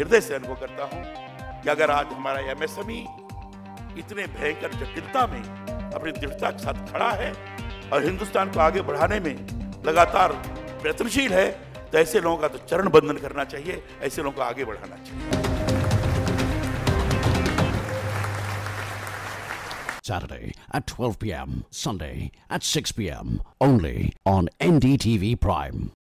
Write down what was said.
हृदय से अनुभव करता हूं कि अगर आज हमारा एमएसएमई इतने भयंकर जटिलता में अपनी दृढ़ता के साथ खड़ा है और हिंदुस्तान को आगे बढ़ाने में लगातार प्रयत्नशील है, तो ऐसे लोगों का तो चरण बंधन करना चाहिए, ऐसे लोगों को आगे बढ़ाना चाहिए। Saturday at 12 p.m. Sunday at 6 p.m. only on NDTV Prime.